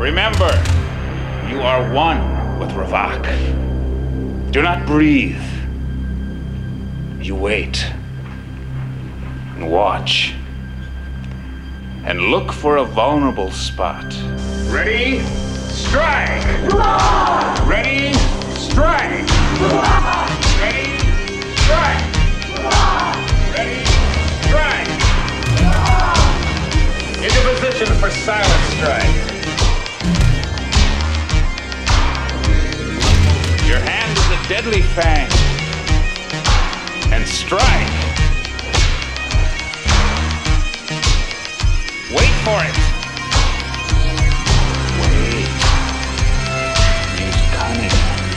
Remember, you are one with Revak. Do not breathe. You wait. And watch. And look for a vulnerable spot. Ready? Strike! Ready? Strike! Ready? Strike! Ready? Strike! Into position for silent strike. Your hand is a deadly fang. And strike. Wait for it. Wait. Use cunning.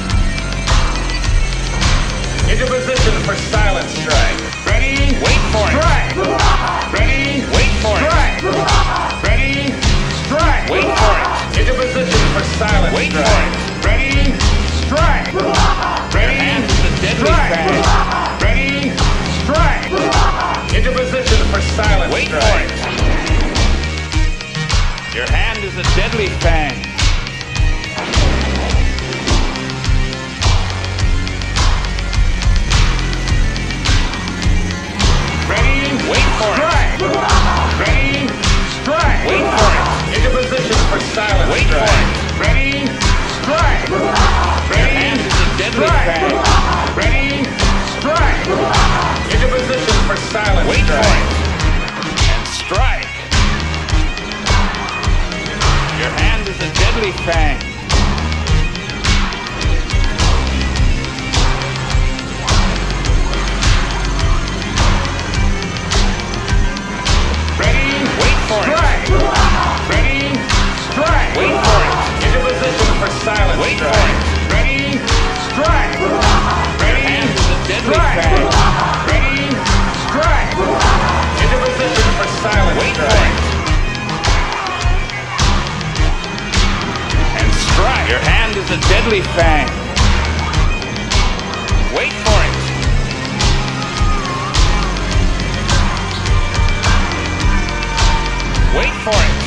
Into position for silent strike. Ready? Wait for it. Strike. Ready? Wait for it. Strike. Ready? Strike. Wait for it. Into position for silent strike. Wait for it. Ready? Strike. Ready? Your hand is a deadly fang. Ready? Strike. Into position for silent strike. Wait for it. Your hand is a deadly fang. Ready? Wait for it. Strike. Ready? Strike. Wait for it. Into position for silent strike. Wait for it. Ready? Strike. Ready? Your hand is a deadly fang. Ready? Strike. Into position for silent strike. Wait for it. And strike. Your hand is a deadly fang. Ready? Wait for it. Strike. Ready? Strike. Wait for it. Into position for silent strike. Wait for it. Ready? Strike. Ready? Your hand is a deadly fang. Ready? Strike. Into position for silent strike. Wait for it. Strike. Your hand is a deadly fang. Wait for it. Wait for it.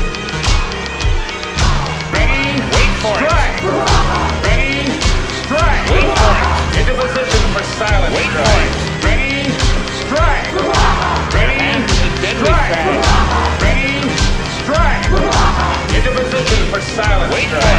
Ready? Wait for it. Strike. Ready? Strike. Wait for it. Into position for silent strike. Wait for it. Ready? Strike. Ready? Your hand is a deadly fang. Ready? Strike. Into position for silent strike. Wait for it.